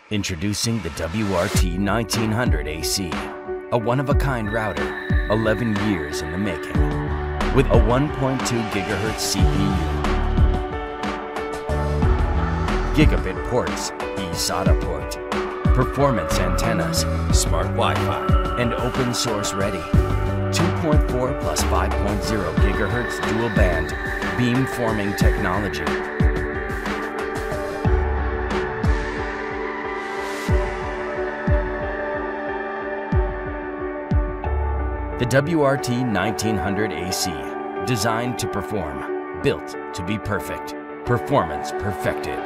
Introducing the WRT 1900 AC, a one-of-a-kind router, 11 years in the making, with a 1.2 GHz CPU, gigabit ports, eSATA port, performance antennas, smart Wi-Fi, and open source ready. 2.4 plus 5.0 GHz dual band beamforming technology. The WRT 1900 AC, designed to perform, built to be perfect, performance perfected.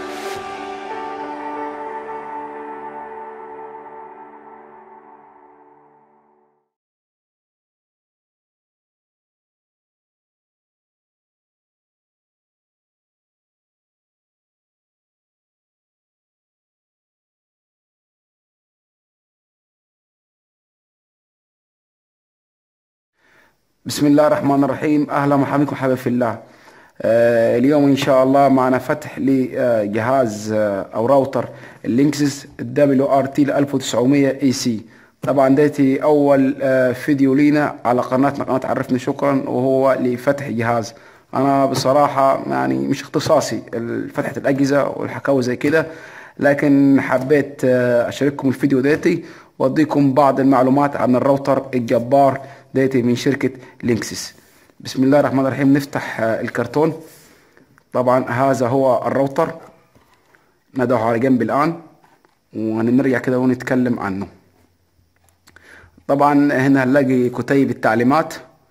بسم الله الرحمن الرحيم. أهلا ومرحبا بكم حبايبي في الله. اليوم إن شاء الله معنا فتح لجهاز أو راوتر اللينكسس WRT 1900 AC. طبعا ديتي أول فيديو لينا على قناتنا، قناة عرفني شكرا، وهو لفتح جهاز. أنا بصراحة يعني مش اختصاصي فتحة الأجهزة والحكاوي زي كده، لكن حبيت أشارككم الفيديو ديتي وأديكم بعض المعلومات عن الراوتر الجبار ديتي من شركة لينكسس. بسم الله الرحمن الرحيم. نفتح الكرتون. طبعا هذا هو الراوتر، ندعه على جنب الآن وهنرجع كده ونتكلم عنه. طبعا هنا هنلاقي كتيب التعليمات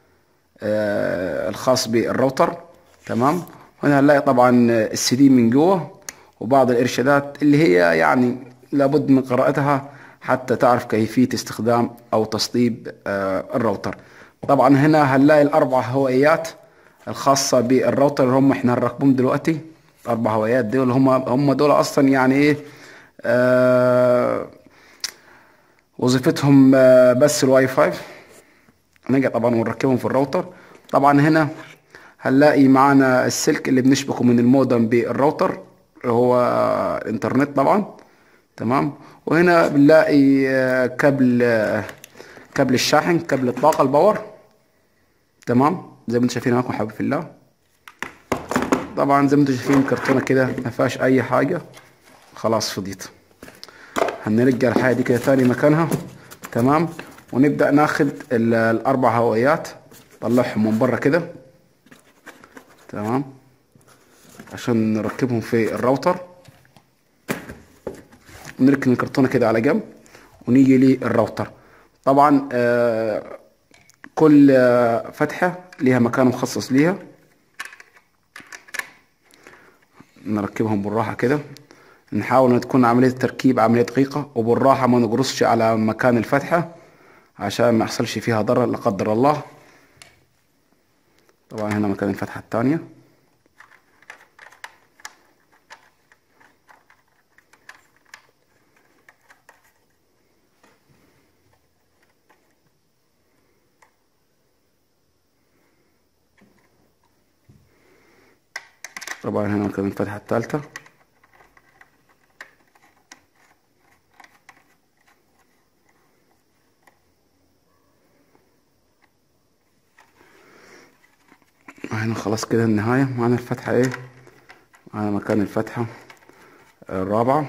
الخاص بالراوتر، تمام. هنا هنلاقي طبعا السي دي من جوه وبعض الإرشادات اللي هي يعني لابد من قراءتها حتى تعرف كيفية استخدام أو تسطيب الراوتر. طبعا هنا هنلاقي الأربع هوائيات الخاصة بالراوتر اللي هم احنا هنركبهم دلوقتي. الأربع هوائيات دول هم دول أصلا يعني إيه وظيفتهم بس الواي فاي. نرجع طبعا ونركبهم في الراوتر. طبعا هنا هنلاقي معانا السلك اللي بنشبكه من المودم بالراوتر اللي هو الانترنت طبعا، تمام. وهنا بنلاقي كابل الشاحن، كابل الطاقة الباور، تمام. زي ما انتم شايفين معاكم حبيبي في الله. طبعا زي ما انتم شايفين كرتونة كده ما فيهاش أي حاجة، خلاص فضيت. هنرجع الحاجة دي كده تاني مكانها، تمام. ونبدأ ناخد الأربع هوائيات، نطلعهم من بره كده، تمام، عشان نركبهم في الراوتر. ونركن الكرتونة كده على جنب ونيجي للراوتر. طبعا كل فتحة ليها مكان مخصص ليها. نركبهم بالراحة كده، نحاول ان تكون عملية التركيب عملية دقيقة وبالراحة، ما نقرصش على مكان الفتحة عشان ما يحصلش فيها ضرر لا قدر الله. طبعا هنا مكان الفتحة الثانية. طبعا هنا مكان الفتحة الثالثة. هنا خلاص كده النهاية. معانا الفتحة ايه، معانا مكان الفتحة الرابعة.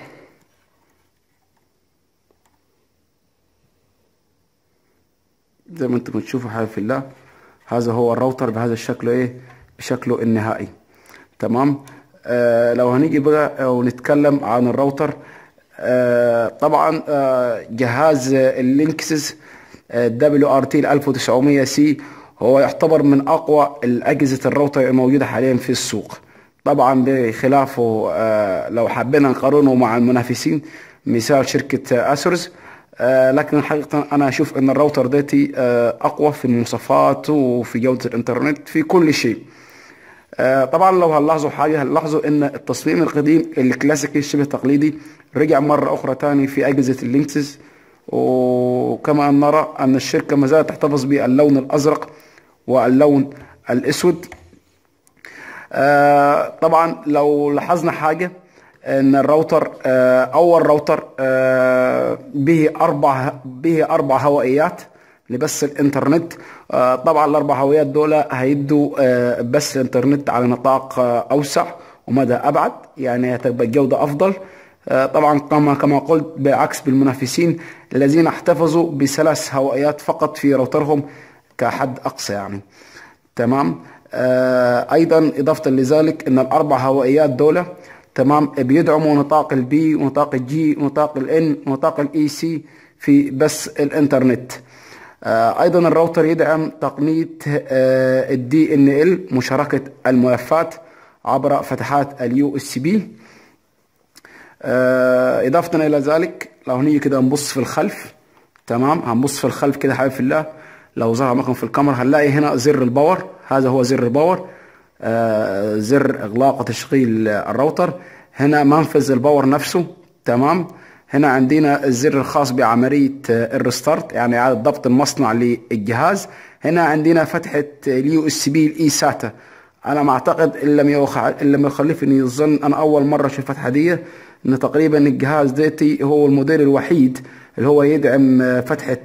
زي ما انتم بتشوفوا حبايبي في الله، هذا هو الراوتر بهذا الشكل ايه، بشكله النهائي، تمام. لو هنيجي بقى ونتكلم عن الراوتر، طبعا جهاز اللينكسس WRT 1900 سي هو يعتبر من اقوى الاجهزه الراوتر الموجوده حاليا في السوق. طبعا بخلافه لو حبينا نقارنه مع المنافسين مثال شركه اسورز، لكن الحقيقه انا اشوف ان الراوتر ديتي اقوى في المواصفات وفي جوده الانترنت في كل شيء. طبعا لو هنلاحظوا حاجه، هنلاحظوا ان التصميم القديم الكلاسيكي الشبه تقليدي رجع مره اخرى تاني في اجهزه اللينكسس. وكما أن نرى أن الشركة ما زالت تحتفظ باللون الأزرق واللون الأسود. طبعا لو لاحظنا حاجة، ان الراوتر اول راوتر به اربع هوائيات لبث الانترنت. طبعا الاربع هوائيات دول هيدوا بث الانترنت على نطاق اوسع ومدى ابعد، يعني هتبقى الجوده افضل. طبعا كما قلت بعكس بالمنافسين الذين احتفظوا بثلاث هوائيات فقط في راوترهم كحد اقصى يعني. تمام. ايضا اضافه لذلك ان الاربع هوائيات دول تمام بيدعموا نطاق البي ونطاق الجي ونطاق الان ونطاق الاي سي في بث الانترنت. ايضا الراوتر يدعم تقنيه الدي ان ال، مشاركه الملفات عبر فتحات اليو اس بي. اضافه الى ذلك لو هنيجي كده نبص في الخلف، تمام، هنبص في الخلف كده حبيب في الله، لو ظهر معكم في الكاميرا هنلاقي هنا زر الباور، هذا هو زر الباور، زر اغلاق وتشغيل الراوتر. هنا منفذ الباور نفسه، تمام. هنا عندنا الزر الخاص بعمليه الريستارت، يعني اعاده ضبط المصنع للجهاز. هنا عندنا فتحه اليو اس بي الاي ساتا. انا ما اعتقد ان لم يخلفني الظن، انا اول مره اشوف الفتحه دي، ان تقريبا الجهاز ديتي هو الموديل الوحيد اللي هو يدعم فتحه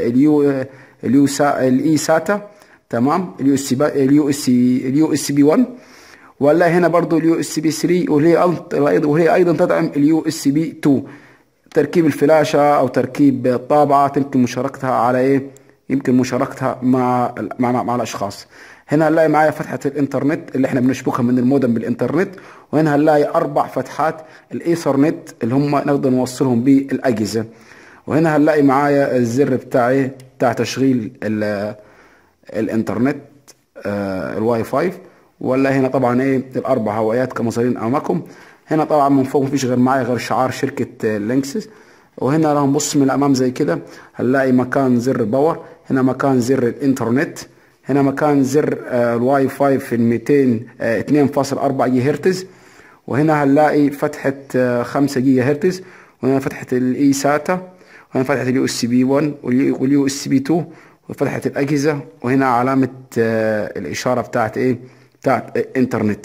الاي ساتا، تمام، اليو اس بي 1. ولا هنا برضو اليو اس بي 3، وهي ايضا تدعم اليو اس بي 2. تركيب الفلاشه او تركيب الطابعه يمكن مشاركتها على ايه؟ يمكن مشاركتها مع الاشخاص. هنا هنلاقي معايا فتحه الانترنت اللي احنا بنشبكها من المودم بالانترنت، وهنا هنلاقي 4 فتحات الايثرنت اللي هم نقدر نوصلهم بالاجهزه. وهنا هنلاقي معايا الزر بتاع تشغيل الانترنت، الواي فاي. ولا هنا طبعا ايه الاربع هوائيات كما ظاهرين امامكم. هنا طبعا من فوق مفيش غير معايا غير شعار شركه لينكسس. وهنا لو نبص من الامام زي كده هنلاقي مكان زر الباور، هنا مكان زر الانترنت، هنا مكان زر الواي فاي في 2.4 جيجا هرتز. وهنا هنلاقي فتحه 5 جيجا هرتز. وهنا فتحه الاي ساتا، وهنا فتحه اليو اس بي 1 واليو اس بي 2 وفتحه الاجهزه. وهنا علامه الاشاره بتاعت ايه؟ بتاعت انترنت.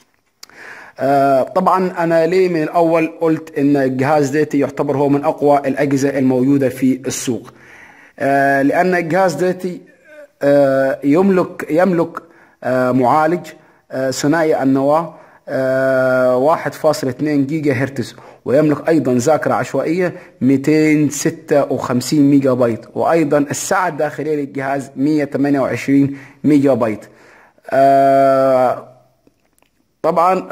طبعا انا ليه من الاول قلت ان الجهاز ديتي يعتبر هو من اقوى الاجهزه الموجوده في السوق؟ لان الجهاز ديتي يملك معالج ثنائي النواه 1.2 جيجا هرتز، ويملك ايضا ذاكره عشوائيه 256 ميجا بايت، وايضا السعه الداخليه للجهاز 128 ميجا بايت. طبعا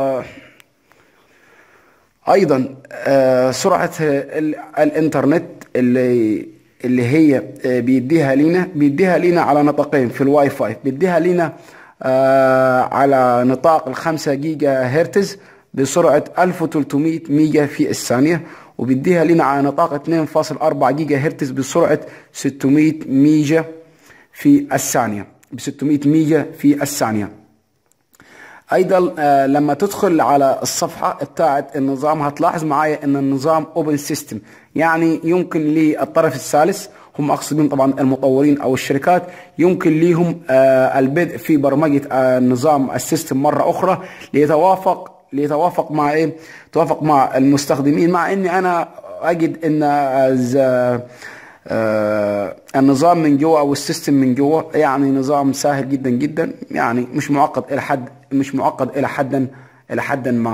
ايضا سرعه الانترنت اللي هي بيديها لينا على نطاقين في الواي فاي. بيديها لينا على نطاق 5 جيجا هرتز بسرعه 1300 ميجا في الثانيه، وبيديها لينا على نطاق 2.4 جيجا هرتز بسرعه 600 ميجا في الثانيه، ب 600 ميجا في الثانيه. ايضا لما تدخل على الصفحه بتاعت النظام هتلاحظ معايا ان النظام اوبن سيستم، يعني يمكن للطرف الثالث، هم مقصودين طبعا المطورين او الشركات، يمكن ليهم البدء في برمجه النظام السيستم مره اخرى ليتوافق مع ايه؟ توافق مع المستخدمين. مع اني انا اجد ان النظام من جوا او السيستم من جوا يعني نظام سهل جدا جدا، يعني مش معقد الى حد ما.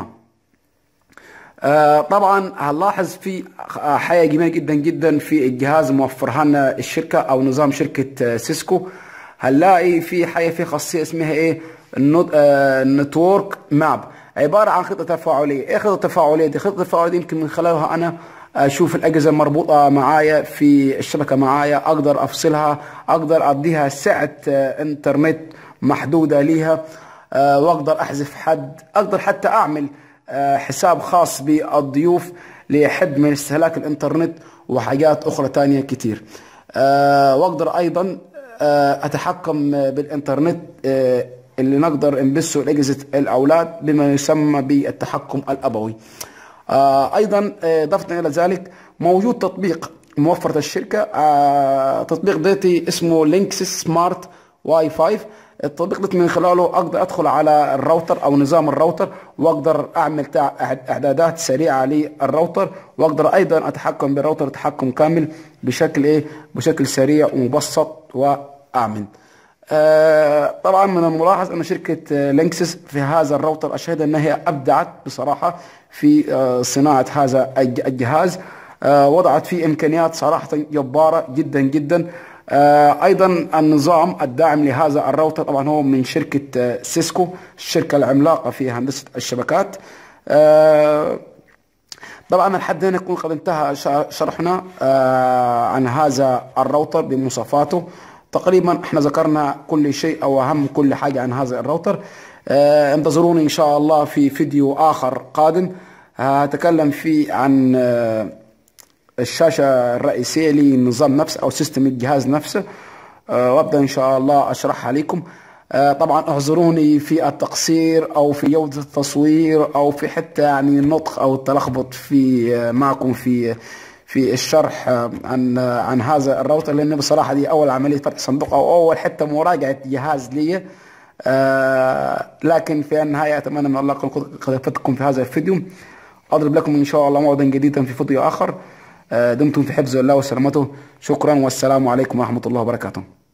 طبعا هنلاحظ في حاجه جميله جدا جدا في الجهاز موفرها لنا الشركه او نظام شركه سيسكو. هنلاقي في حاجه، في خاصيه اسمها ايه؟ نتورك ماب، عباره عن خطه تفاعليه. ايه خطه تفاعليه دي؟ خطه تفاعليه دي يمكن من خلالها انا اشوف الاجهزه المربوطه معايا في الشبكه معايا، اقدر افصلها، اقدر اديها سعه انترنت محدوده ليها، واقدر احذف حد، اقدر حتى اعمل حساب خاص بالضيوف ليحد من استهلاك الانترنت وحاجات اخرى تانية كتير. واقدر ايضا اتحكم بالانترنت اللي نقدر نبثه لاجهزه الاولاد بما يسمى بالتحكم الابوي. ايضا اضافه الى ذلك موجود تطبيق موفرة الشركه، تطبيق ديتي اسمه لينكسس سمارت واي 5. التطبيق ده من خلاله اقدر ادخل على الراوتر او نظام الراوتر، واقدر اعمل اعدادات سريعه للراوتر، واقدر ايضا اتحكم بالراوتر تحكم كامل بشكل بشكل سريع ومبسط وامن. طبعا من الملاحظ ان شركه لينكسس في هذا الراوتر اشهد انها هي ابدعت بصراحه في صناعه هذا الجهاز. وضعت فيه امكانيات صراحه جباره جدا جدا. ايضا النظام الداعم لهذا الراوتر طبعا هو من شركه سيسكو، الشركه العملاقه في هندسه الشبكات. طبعا لحد هنا يكون قد انتهى شرحنا عن هذا الراوتر بمواصفاته. تقريبا احنا ذكرنا كل شيء او اهم كل حاجه عن هذا الراوتر. انتظروني ان شاء الله في فيديو اخر قادم هتكلم فيه عن الشاشة الرئيسية للنظام نفسه أو سيستم الجهاز نفسه، وأبدأ إن شاء الله أشرحها لكم. طبعا اعذروني في التقصير أو في جودة التصوير أو في حتى يعني النطق أو التلخبط في معكم في الشرح عن هذا الراوتر، لأن بصراحة دي أول عملية فتح صندوق أو أول حتى مراجعة جهاز لي. لكن في النهاية أتمنى من الله قد أفدتكم في هذا الفيديو. أضرب لكم إن شاء الله موعدا جديدا في فيديو آخر. دمتم في حفظ الله وسلامته. شكرا والسلام عليكم ورحمة الله وبركاته.